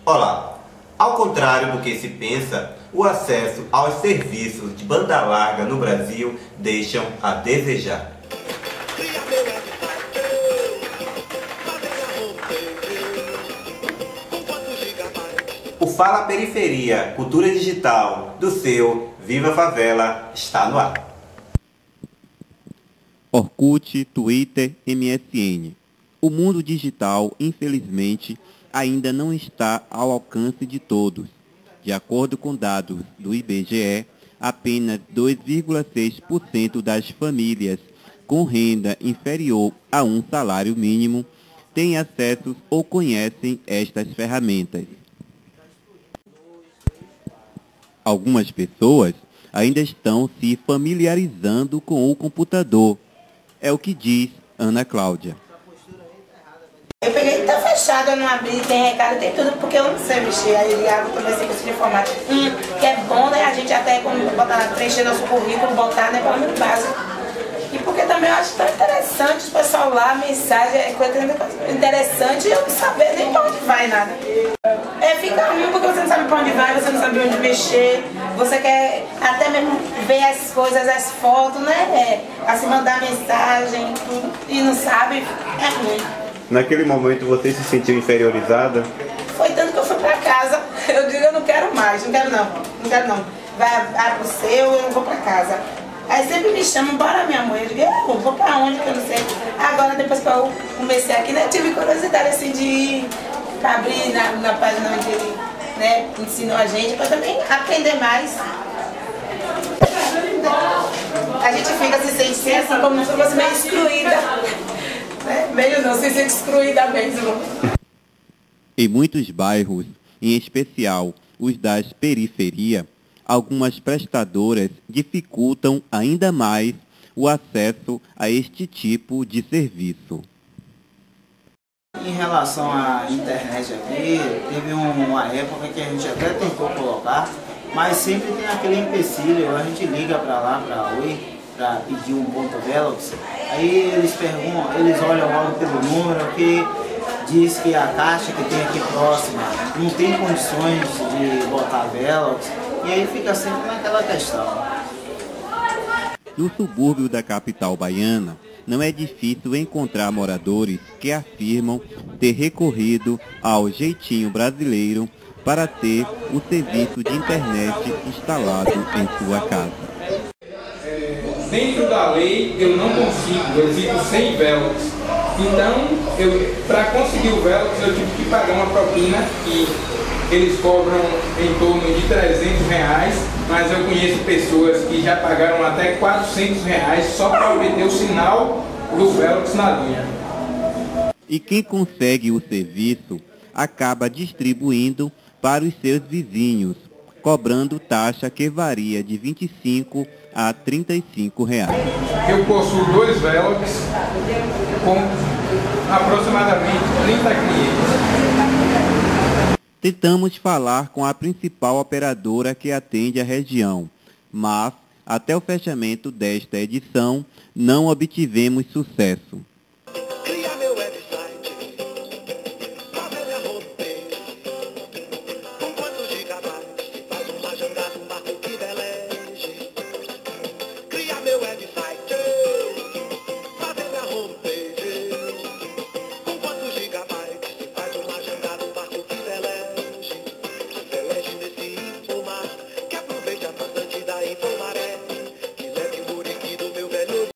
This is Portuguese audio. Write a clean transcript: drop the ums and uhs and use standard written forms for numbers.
Olá! Ao contrário do que se pensa, o acesso aos serviços de banda larga no Brasil deixam a desejar. O Fala Periferia, Cultura Digital, do seu Viva Favela, está no ar. Orkut, Twitter, MSN. O mundo digital, infelizmente, ainda não está ao alcance de todos. De acordo com dados do IBGE, apenas 2,6% das famílias com renda inferior a um salário mínimo têm acesso ou conhecem estas ferramentas. Algumas pessoas ainda estão se familiarizando com o computador. É o que diz Ana Cláudia. Eu peguei, tá fechado, eu não abri, tem recado, tem tudo, porque eu não sei mexer. Aí eu ligava, comecei com esse de informática. Que é bom, né? A gente até, como botar, preencher nosso currículo, botar, né? Pelo menos básico. E porque também eu acho tão interessante o pessoal lá, mensagem, coisa interessante, eu não saber nem pra onde vai nada. Fica ruim porque você não sabe pra onde vai, você não sabe onde mexer, você quer até mesmo ver as coisas, as fotos, né? Assim, mandar mensagem, tudo, e não sabe, é ruim. Naquele momento você se sentiu inferiorizada? Foi tanto que eu fui pra casa, eu digo, eu não quero mais, não quero não. Vai pro seu, eu não vou pra casa. Aí sempre me chamam, bora minha mãe, eu digo, eu vou pra onde que eu não sei. Agora depois que eu comecei aqui, né, tive curiosidade assim de ir pra abrir na página onde ele, né, ensinou a gente, pra também aprender mais. A gente fica se sente assim, como se fosse meio excluída. Meio não, se sente excluída mesmo. Em muitos bairros, em especial os das periferias, algumas prestadoras dificultam ainda mais o acesso a este tipo de serviço. Em relação à internet aqui, teve uma época que a gente até tentou colocar, mas sempre tem aquele empecilho, a gente liga para lá, para Oi, para pedir um ponto Velox, aí eles perguntam, eles olham logo pelo número que diz que a caixa que tem aqui próxima não tem condições de botar Velox, e aí fica sempre naquela questão. No subúrbio da capital baiana, não é difícil encontrar moradores que afirmam ter recorrido ao jeitinho brasileiro para ter o serviço de internet instalado em sua casa. Dentro da lei eu não consigo, eu fico sem Velox. Então, para conseguir o Velox eu tive que pagar uma propina que eles cobram em torno de R$300, mas eu conheço pessoas que já pagaram até R$400 só para obter o sinal do Velox na linha. E quem consegue o serviço acaba distribuindo para os seus vizinhos, cobrando taxa que varia de R$25 a R$35. Eu possuo 2 Velox com aproximadamente 30 clientes. Tentamos falar com a principal operadora que atende a região, mas, até o fechamento desta edição, não obtivemos sucesso.